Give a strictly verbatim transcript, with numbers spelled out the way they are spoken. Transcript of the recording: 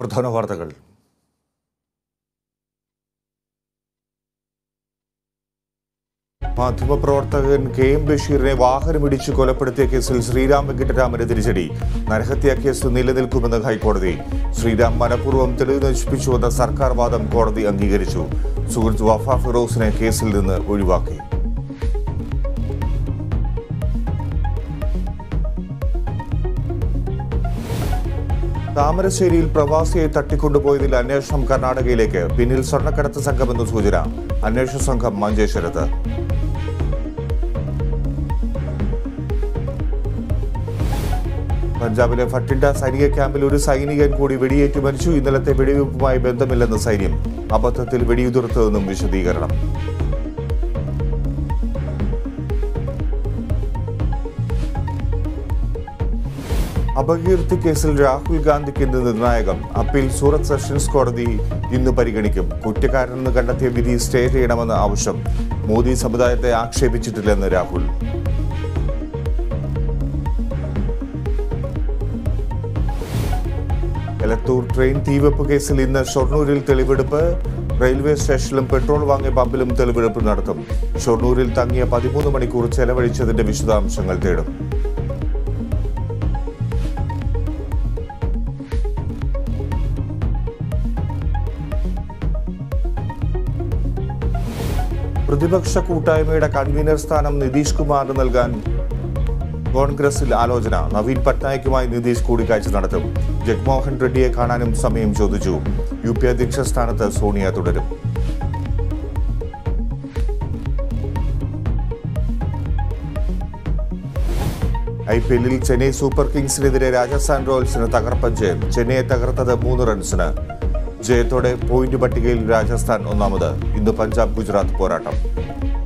പ്രധാന വാർത്തകൾ. മാധ്യമപ്രവർത്തകൻ കെ എം ബഷീറിനെ വാഹനമിടിച്ച് കൊലപ്പെടുത്തിയ കേസിൽ ശ്രീരാം വെങ്കിട്ടരാമന് തിരിച്ചടി. നരഹത്യാ കേസ് നിലനിൽക്കുമെന്ന് ഹൈക്കോടതി. ശ്രീരാം മനഃപൂർവ്വം തെളിവ് നശിപ്പിച്ചുവെന്ന സർക്കാർ വാദം കോടതി അംഗീകരിച്ചു. സുഹൃത്ത് വഫ ഫിറോസിനെ കേസിൽ നിന്ന് ഒഴിവാക്കി. താമരശ്ശേരിയിൽ പ്രവാസിയെ തട്ടിക്കൊണ്ടുപോയതിൽ അന്വേഷണം കർണാടകയിലേക്ക്. പിന്നിൽ സ്വർണ്ണക്കടത്ത് സംഘമെന്ന് സൂചന. അന്വേഷണ സംഘം മഞ്ചേശ്വരത്ത്. പഞ്ചാബിലെ ഭട്ടിൻഡ സൈനിക ക്യാമ്പിൽ ഒരു സൈനികൻ കൂടി വെടിയേറ്റ് മരിച്ചു. ഇന്നലത്തെ വെടിവെയ്പ്പുമായി ബന്ധമില്ലെന്ന് സൈന്യം. അബദ്ധത്തിൽ വെടിയുതിർത്തതെന്നും വിശദീകരണം. അപകീർത്തി കേസിൽ രാഹുൽ ഗാന്ധിക്ക് ഇന്ന് നിർണായകം. അപ്പീൽ സൂറത്ത് സെഷൻസ് കോടതി ഇന്ന് പരിഗണിക്കും. കുറ്റക്കാരനെന്ന് കണ്ടെത്തിയ വിധി സ്റ്റേ ചെയ്യണമെന്ന് ആവശ്യം. മോദി സമുദായത്തെ ആക്ഷേപിച്ചിട്ടില്ലെന്ന് രാഹുൽ. എലത്തൂർ ട്രെയിൻ തീവെപ്പ് കേസിൽ ഇന്ന് ഷൊർണൂരിൽ തെളിവെടുപ്പ്. റെയിൽവേ സ്റ്റേഷനിലും പെട്രോൾ വാങ്ങിയ പമ്പിലും തെളിവെടുപ്പ് നടത്തും. ഷൊർണൂരിൽ തങ്ങിയ പതിമൂന്ന് മണിക്കൂർ ചെലവഴിച്ചതിന്റെ വിശദാംശങ്ങൾ തേടും. പ്രതിപക്ഷ കൂട്ടായ്മയുടെ കൺവീനർ സ്ഥാനം നിതീഷ് കുമാറിന് നൽകാൻ കോൺഗ്രസിൽ ആലോചന. നവീൻ പട്നായിക്കുമായി നിതീഷ് കൂടിക്കാഴ്ച നടത്തും. ജഗ്മോഹൻ റെഡ്ഡിയെ കാണാനും സമയം ചോദിച്ചു. യു പി അധ്യക്ഷ സ്ഥാനത്ത് സോണിയ തുടരും. ഐ പി എല്ലിൽ ചെന്നൈ സൂപ്പർ കിങ്സിനെതിരെ രാജസ്ഥാൻ റോയൽസിന് തകർപ്പൻ ജയം. ചെന്നൈയെ തകർത്തത് മൂന്ന് റൺസിന്. ജയത്തോടെ പോയിന്റ് പട്ടികയിൽ രാജസ്ഥാൻ ഒന്നാമത്. ഇന്ന് പഞ്ചാബ് ഗുജറാത്ത് പോരാട്ടം.